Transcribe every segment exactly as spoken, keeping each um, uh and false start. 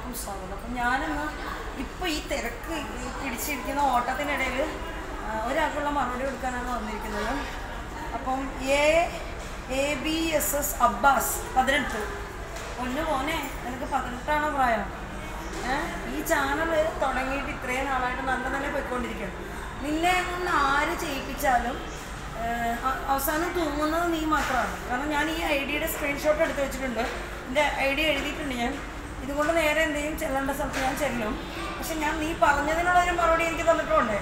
എല്ലാവർക്കും സ്വാഗതം. അപ്പം ഞാനിന്ന് ഇപ്പോൾ ഈ തിരക്ക് പിടിച്ചിരിക്കുന്ന ഓട്ടത്തിനിടയിൽ ഒരാൾക്കുള്ള മറുപടി കൊടുക്കാനാണ് വന്നിരിക്കുന്നത്. അപ്പം A A B S S Abbas പതിനെട്ട് ഒന്ന് പോനെ എനിക്ക് പതിനെട്ടാണ് പ്രായം. ഈ ചാനൽ തുടങ്ങിയിട്ട് ഇത്രയും നാളായിട്ട് നല്ല നല്ല പോയിക്കൊണ്ടിരിക്കുകയാണ്. നിന്നെ കൊണ്ട് ആര് ചെയ്യിപ്പിച്ചാലും അവസാനം തൂങ്ങുന്നത് നീ മാത്രമാണ്. കാരണം ഞാൻ ഈ ഐ ഡിയുടെ സ്ക്രീൻഷോട്ട് എടുത്ത് വെച്ചിട്ടുണ്ട്. എൻ്റെ ഐ ഡി എഴുതിയിട്ടുണ്ട്. ഞാൻ ഇതുകൊണ്ട് നേരെ എന്തെങ്കിലും ചെല്ലേണ്ട സ്ഥലത്ത് ഞാൻ ചെല്ലും. പക്ഷെ ഞാൻ നീ പറഞ്ഞതിനുള്ളൊരു മറുപടി എനിക്ക് തന്നിട്ടുണ്ടേ.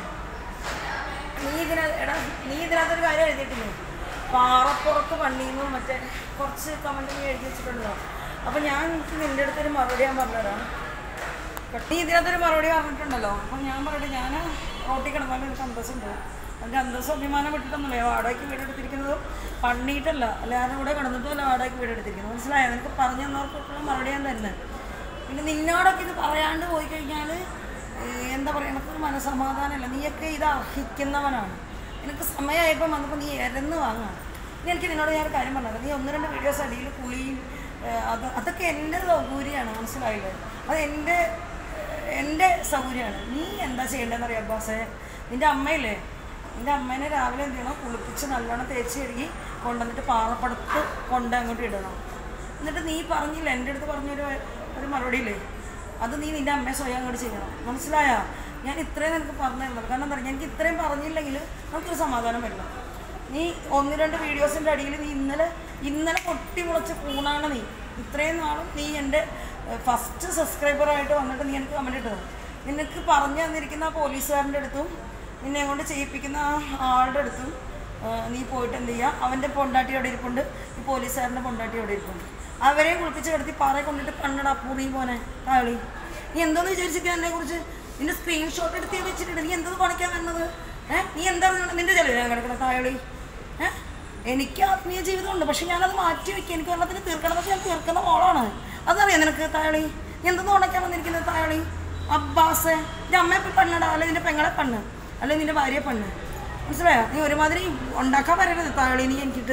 നീ ഇതിന എടാ നീ ഇതിനകത്തൊരു കാര്യം എഴുതിയിട്ടില്ലേ, പാറപ്പുറത്ത് പണിയുന്നു മറ്റേ കുറച്ച് കമൻറ്റ് നീ എഴുതി വെച്ചിട്ടുണ്ടല്ലോ. അപ്പോൾ ഞാൻ നിൻ്റെ അടുത്തൊരു മറുപടി ഞാൻ പറഞ്ഞുതരാം. നീ ഇതിനകത്തൊരു മറുപടി പറഞ്ഞിട്ടുണ്ടല്ലോ. അപ്പം ഞാൻ പറയട്ടെ, ഞാൻ റോട്ടിൽ കിടന്നാലും എനിക്ക് അന്തസ്സുണ്ട്. അതിൻ്റെ അന്തസ്സും അഭിമാനം വിട്ടിട്ടൊന്നുമില്ല. വാടകയ്ക്ക് വീടെടുത്തിരിക്കുന്നതും പണിയിട്ടല്ല, എല്ലാവരും കൂടെ കിടന്നിട്ടും അല്ല വാടകയ്ക്ക് വീടെടുത്തിരിക്കുന്നത്. മനസ്സിലായോ? നിനക്ക് പറഞ്ഞു തന്നവർക്കൊക്കെ മറുപടി ഞാൻ തന്നെ. പിന്നെ നിന്നോടൊക്കെ ഇത് പറയാണ്ട് പോയി കഴിഞ്ഞാൽ എന്താ പറയുക, എനിക്കൊരു മനസ്സമാധാനമല്ല. നീയൊക്കെ ഇത് അർഹിക്കുന്നവനാണ്. എനിക്ക് സമയമായപ്പോൾ വന്നപ്പോൾ നീ എരന്ന് വാങ്ങാം. ഇനി എനിക്ക് നിന്നോട് ഞാൻ ഒരു കാര്യം പറഞ്ഞത്, നീ ഒന്ന് രണ്ട് വീഡിയോസ് അടിയിൽ കുളിയും അത് അതൊക്കെ എൻ്റെ സൗകര്യമാണ്. മനസ്സിലായില്ലേ? അത് എൻ്റെ എൻ്റെ സൗകര്യമാണ്. നീ എന്താ ചെയ്യേണ്ടതെന്ന് അറിയാം അബ്ബാസേ? നിൻ്റെ അമ്മയില്ലേ, നിൻ്റെ അമ്മേനെ രാവിലെ എന്ത് ചെയ്യണം, കുളിപ്പിച്ച് നല്ലോണം തേച്ച് കഴുകി കൊണ്ടുവന്നിട്ട് പാറപ്പടുത്ത് കൊണ്ട് അങ്ങോട്ട് ഇടണം. എന്നിട്ട് നീ പറഞ്ഞില്ല, എൻ്റെ അടുത്ത് പറഞ്ഞൊരു ഒരു മറുപടിയില്ലേ, അത് നീ നിൻ്റെ അമ്മയെ സ്വയം അങ്ങോട്ട് ചെയ്യണം. മനസ്സിലായോ? ഞാൻ ഇത്രയും നിനക്ക് പറഞ്ഞു തരുന്നത്. കാരണം എന്താ പറയുക, എനിക്ക് ഇത്രയും പറഞ്ഞില്ലെങ്കിൽ നമുക്കൊരു സമാധാനം വരില്ല. നീ ഒന്ന് രണ്ട് വീഡിയോസിൻ്റെ അടിയിൽ നീ ഇന്നലെ ഇന്നലെ പൊട്ടി മുളച്ച് കൂണാണ് നീ. ഇത്രയും നാളും നീ എൻ്റെ ഫസ്റ്റ് സബ്സ്ക്രൈബറായിട്ട് വന്നിട്ട് നീ എനിക്ക് കമൻറ്റ് ഇട്ടത്. നിനക്ക് പറഞ്ഞു തന്നിരിക്കുന്ന ആ പോലീസുകാരൻ്റെ അടുത്തും നിന്നെ കൊണ്ട് ചെയ്യിപ്പിക്കുന്ന ആ ആളുടെ അടുത്തും നീ പോയിട്ട് എന്ത് ചെയ്യുക, അവൻ്റെ പൊണ്ടാട്ടി അവിടെ ഇരിപ്പുണ്ട്, ഈ പോലീസുകാരൻ്റെ പൊണ്ടാട്ടി അവിടെ ഇരിപ്പുണ്ട്. അവരെ കുളിപ്പിച്ച് കിടത്തി പാറയെ കൊണ്ടിട്ട് കണ്ണടാ പൂറി പോനെ കാളി. നീ എന്തോന്ന് വിചാരിച്ചിരിക്കുക എന്നെക്കുറിച്ച്? നിൻ്റെ സ്ക്രീൻഷോട്ട് എടുത്ത് വെച്ചിട്ടുണ്ട്. നീ എന്തോന്ന് പണിക്കാൻ വരുന്നത്? ഏഹ് നീ എന്താ നിൻ്റെ ചെലവിൽ ഞാൻ കിടക്കണം തായളി? ഏഹ് എനിക്ക് ആത്മീയ ജീവിതമുണ്ട്, പക്ഷെ ഞാനത് മാറ്റി വയ്ക്കുക. എനിക്ക് വെള്ളത്തിന് തീർക്കണമെന്നൊക്കെ ഞാൻ തീർക്കുന്ന മോളാണ്. അതറിയാം നിനക്ക് തായളി? നീ എന്തെന്ന് ഉണക്കാൻ വന്നിരിക്കുന്നത് തായളി? അബ്ബാസെ, നിൻ്റെ അമ്മയെ പെണ്ണടാ, അല്ലെങ്കിൽ നിൻ്റെ പെങ്ങളെ പെണ്ണ്, അല്ലെങ്കിൽ നിൻ്റെ ഭാര്യയെ പെണ്ണ്. മനസ്സിലായോ? നീ ഒരുമാതിരി ഉണ്ടാക്കാൻ വരരുത് തായളി. നീ എനിക്കിട്ട്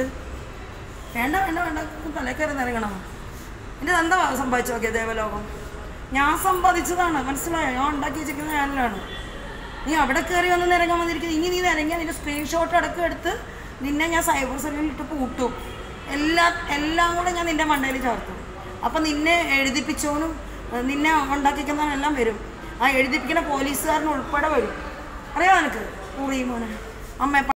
വേണ്ട വേണ്ട വേണ്ട തലക്കയറി നിറങ്ങണം. എൻ്റെ എന്താ സമ്പാദിച്ചു നോക്കിയ ദേവലോകം? ഞാൻ സമ്പാദിച്ചതാണ്. മനസ്സിലായോ? ഞാൻ ഉണ്ടാക്കി വെച്ചിരിക്കുന്ന ചാനലാണ്. നീ അവിടെ കയറി വന്ന് നിരങ്ങാൻ വന്നിരിക്കുന്നത്. ഇനി നീ നിരങ്ങിയാൽ നിൻ്റെ സ്ക്രീൻഷോട്ട് അടക്കം എടുത്ത് നിന്നെ ഞാൻ സൈബർ സെല്ലിൽ ഇട്ട് പൂട്ടും. എല്ലാ എല്ലാം കൂടെ ഞാൻ നിൻ്റെ മണ്ടയിൽ ചേർത്തും. അപ്പം നിന്നെ എഴുതിപ്പിച്ചോനും നിന്നെ ഉണ്ടാക്കിക്കുന്നവനെല്ലാം വരും. ആ എഴുതിപ്പിക്കുന്ന പോലീസുകാരൻ ഉൾപ്പെടെ വരും. അറിയാമോ നിനക്ക്? പൂറി മോനെ അമ്മ